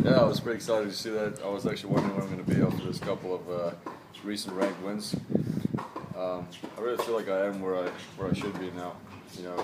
Yeah, I was pretty excited to see that. I was actually wondering where I'm going to be after this couple of recent ranked wins. I really feel like I am where I should be now. You know,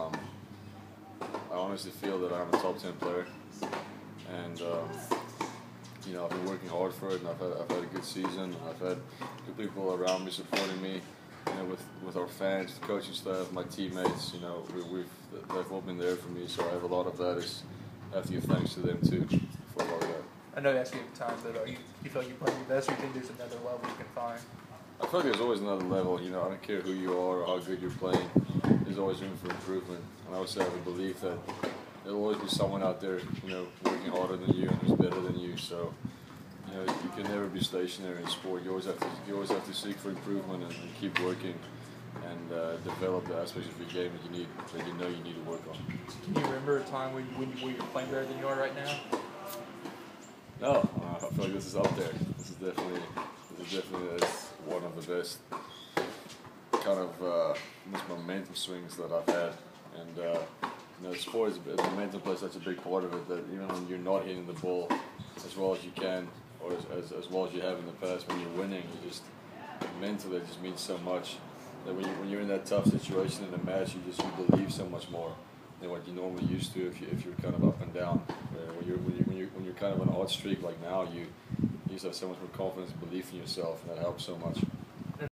I honestly feel that I'm a top 10 player, and I've been working hard for it, and I've had a good season. I've had good people around me supporting me. With our fans, the coaching staff, my teammates. They've all been there for me. So I have a lot of that. I have to give thanks to them too for all of that. I know you asked you at the time, but you feel like you're playing your best, or you think there's another level you can find? I feel like there's always another level. I don't care who you are or how good you're playing. There's always room for improvement. And I would say I have a belief that there'll always be someone out there, working harder than you and who's better than you. So, you can never be stationary in sport. You always have to seek for improvement and keep working and develop the aspects of your game that you need to work on. Can you remember a time when you were playing better than you are right now? No, I feel like this is up there. This is definitely one of the best kind of most momentum swings that I've had. And sport is momentum plays such a big part of it that even when you're not hitting the ball as well as you can or as well as you have in the past, when you're winning, mentally it just means so much. That when you're in that tough situation in a match, you believe so much more than what you normally used to if you're kind of up and down. When you're kind of on an odd streak like now, you just have so much more confidence and belief in yourself, and that helps so much.